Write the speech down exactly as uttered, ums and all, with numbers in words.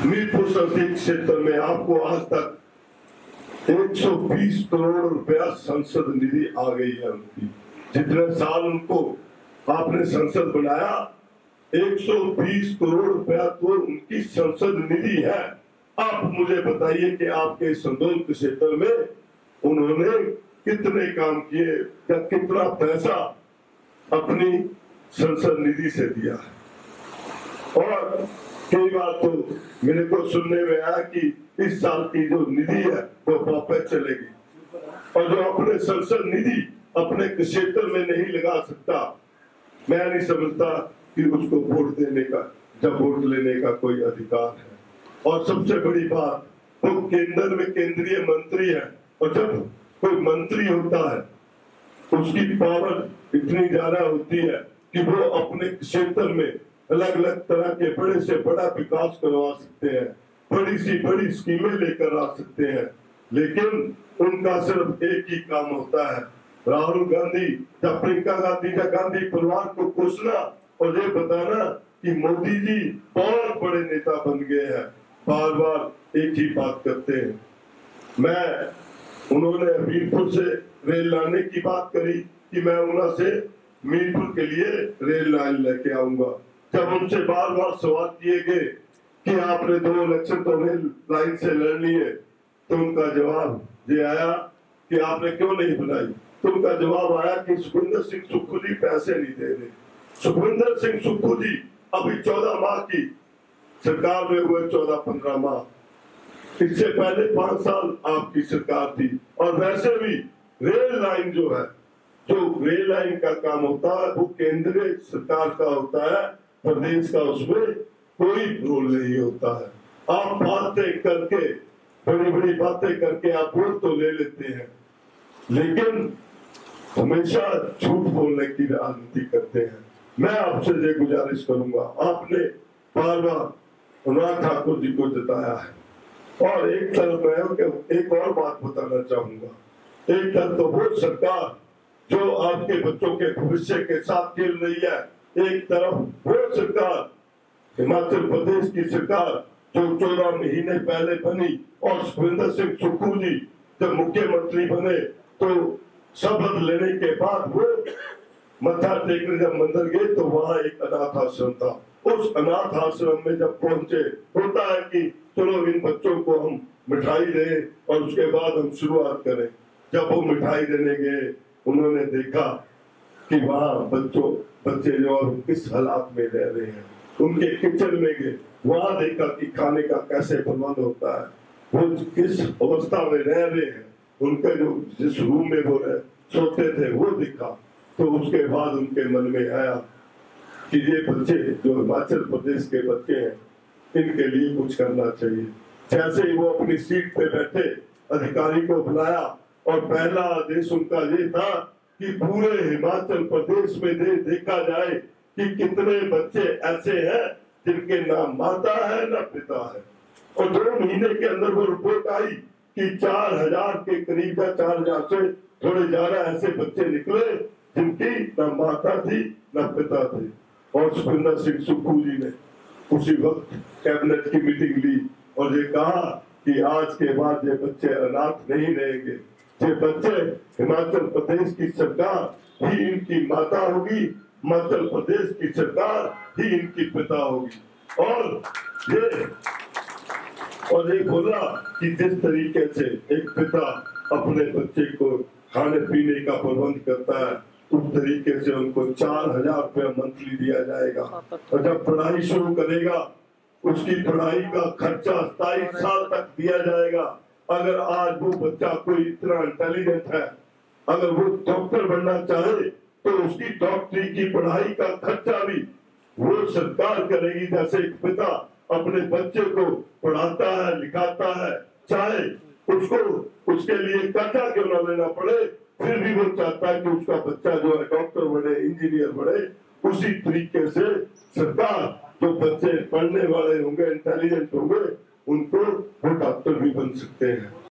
मीरपुर संसदीय क्षेत्र में आपको आज तक एक सौ बीस करोड़ रुपया संसद निधि आ गई है उनकी। जितने साल उनको आपने संसद बनाया, एक सौ बीस करोड़ रुपया तो उनकी संसद निधि है। आप मुझे बताइए कि आपके संसदीय क्षेत्र में उन्होंने कितने काम किए या कितना पैसा अपनी संसद निधि से दिया है। और कई बार तो मेरे को सुनने में आया कि इस साल की जो निधि है वो वापस चलेगी, और जो अपने संसद निधि अपने क्षेत्र में नहीं लगा सकता, मैं नहीं समझता कि उसको वोट देने का, जब वोट लेने का कोई अधिकार है। और सबसे बड़ी बात, वो केंद्र में केंद्रीय मंत्री है, और जब कोई मंत्री होता है उसकी पावर इतनी ज्यादा होती है कि वो अपने क्षेत्र में अलग अलग तरह के बड़े से बड़ा विकास करवा सकते हैं, बड़ी सी बड़ी स्कीमें लेकर आ सकते हैं। लेकिन उनका सिर्फ एक ही काम होता है, राहुल गांधी या प्रियंका गांधी या गांधी परिवार को कोसना और ये बताना कि मोदी जी बहुत बड़े नेता बन गए हैं। बार बार एक ही बात करते हैं। मैं उन्होंने मीरपुर से रेल लाने की बात करी कि मैं उन्हें से मीरपुर के लिए रेल लाइन लेके आऊंगा। जब उनसे बार बार सवाल किए गए कि आपने दो इलेक्शन तो रेल लाइन से लड़ लिए, तो उनका जवाब ये आया कि आपने क्यों नहीं बनाई। तो उनका जवाब आया कि सुखविंदर सिंह सुक्खू जी पैसे नहीं दे रहे। सुखविंदर सिंह सुक्खू जी अभी चौदह माह की सरकार में हुए, चौदह पंद्रह माह, इससे पहले पांच साल आपकी सरकार थी। और वैसे भी रेल लाइन जो है, जो रेल लाइन का काम होता है वो केंद्रीय सरकार का होता है, प्रदेश का उसमें कोई रोल नहीं होता है। आप बातें करके, बड़ी बड़ी बातें करके आप वोट तो ले लेते हैं, लेकिन हमेशा झूठ बोलने की राजनीति करते हैं। मैं आपसे ये गुजारिश करूंगा, आपने बार बार अनुराग ठाकुर जी को जताया है, और एक तरफ मैं एक और बात बताना चाहूंगा। एक तरफ तो वो सरकार जो आपके बच्चों के भविष्य के साथ खेल रही है, एक तरफ वो सरकार हिमाचल प्रदेश की सरकार जो चौदह महीने पहले बनी, और सुखविंदर सिंह सुक्खू जी जब मुख्यमंत्री बने तो शपथ लेने के बाद वो मत्था टेकने जब मंदिर गए तो वहां एक अनाथ आश्रम था। उस अनाथ आश्रम में जब पहुंचे, होता है कि चलो इन बच्चों को हम मिठाई दें और उसके बाद हम शुरुआत करें। जब वो मिठाई देने गए, उन्होंने देखा कि वहाँ बच्चों बच्चे जो किस हालात में रह रहे हैं। उनके किचन में गए, वहाँ देखा कि खाने का कैसे प्रबंध होता है, वो किस अवस्था में रह रहे हैं, उनके जो जिस रूम में वो रह सोते थे वो दिखा। तो उसके बाद उनके मन में आया कि ये बच्चे जो हिमाचल प्रदेश के बच्चे हैं, इनके लिए कुछ करना चाहिए। जैसे ही वो अपनी सीट पे बैठे, अधिकारी को बुलाया और पहला आदेश उनका ये था कि पूरे हिमाचल प्रदेश में दे देखा जाए कि कितने बच्चे ऐसे हैं जिनके ना माता है ना पिता है। और दो महीने के अंदर वो रिपोर्ट आई कि चार हजार के करीब या चार हजार से थोड़े ज्यादा ऐसे बच्चे निकले जिनकी ना माता थी ना पिता थे। और सुखविंदर सिंह सुक्खू जी ने उसी वक्त कैबिनेट की मीटिंग ली और ये कहा कि आज के बाद ये बच्चे अनाथ नहीं रहेंगे, ये बच्चे हिमाचल प्रदेश की सरकार ही इनकी माता होगी, हिमाचल प्रदेश की सरकार ही इनकी पिता होगी। और ये और ये बोला कि जिस तरीके से एक पिता अपने बच्चे को खाने पीने का प्रबंध करता है, उस तरीके से उनको चार हजार रुपया मंथली दिया जाएगा। और जब पढ़ाई शुरू करेगा उसकी पढ़ाई का खर्चा सताईस साल तक दिया जाएगा। अगर आज वो बच्चा कोई इतना इंटेलिजेंट है, अगर वो डॉक्टर बनना चाहे तो उसकी डॉक्टरी की पढ़ाई का खर्चा भी वो सरकार करेगी। जैसे एक पिता अपने बच्चे को पढ़ाता है, लिखाता है, चाहे उसको उसके लिए कर्जा क्यों ना लेना पड़े, फिर भी वो चाहता है कि उसका बच्चा जो है डॉक्टर बने, इंजीनियर बने। उसी तरीके से सरकार जो बच्चे पढ़ने वाले होंगे, इंटेलिजेंट होंगे, उनको वो डॉक्टर भी बन सकते हैं।